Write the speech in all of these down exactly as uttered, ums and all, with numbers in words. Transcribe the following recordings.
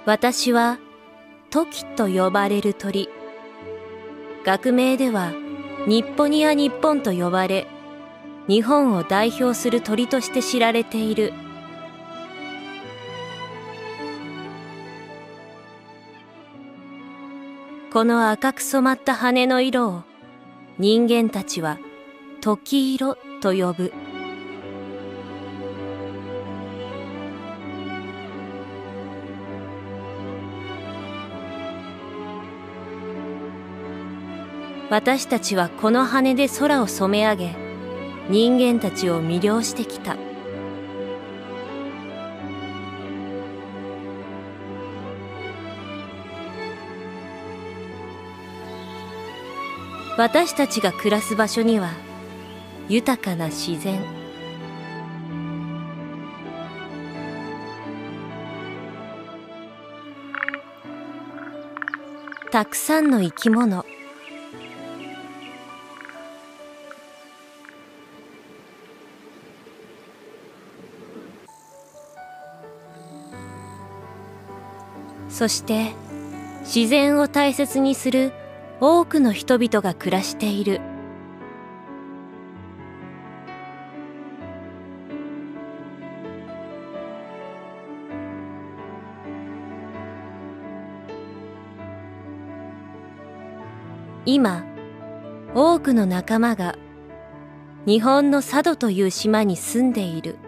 私はトキと呼ばれる鳥。学名ではニッポニアニッポンと呼ばれ、日本を代表する鳥として知られている。この赤く染まった羽の色を人間たちは時色と呼ぶ。私たちはこの羽で空を染め上げ、人間たちを魅了してきた。私たちが暮らす場所には豊かな自然、たくさんの生き物、そして自然を大切にする多くの人々が暮らしている。今、多くの仲間が日本の佐渡という島に住んでいる。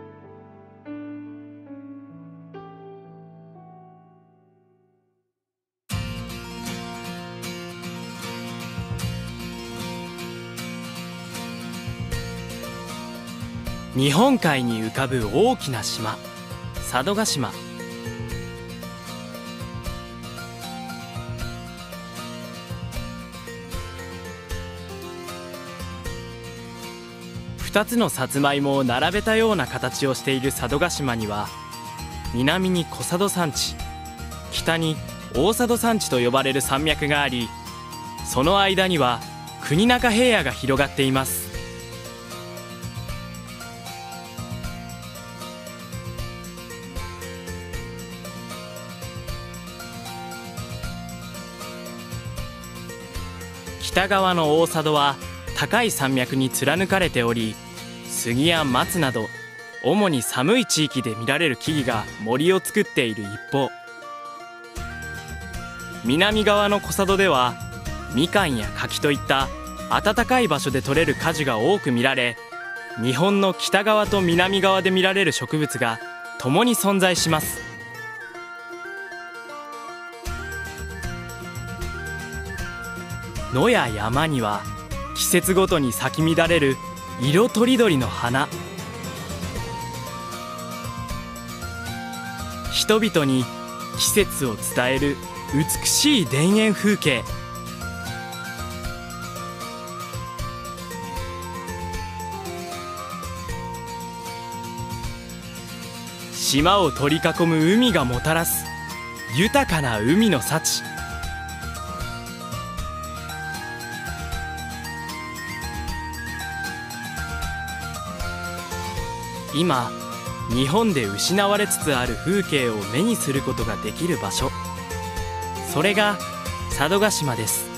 日本海に浮かぶ大きな島、佐渡島。二つのさつまいもを並べたような形をしている佐渡島には、南に小佐渡山地、北に大佐渡山地と呼ばれる山脈があり、その間には国中平野が広がっています。北側の大佐渡は高い山脈に貫かれており、杉や松など主に寒い地域で見られる木々が森を作っている一方、南側の小佐渡ではみかんや柿といった暖かい場所で採れる果樹が多く見られ、日本の北側と南側で見られる植物が共に存在します。野や山には季節ごとに咲き乱れる色とりどりの花、人々に季節を伝える美しい田園風景。島を取り囲む海がもたらす豊かな海の幸。今、日本で失われつつある風景を目にすることができる場所、それが佐渡島です。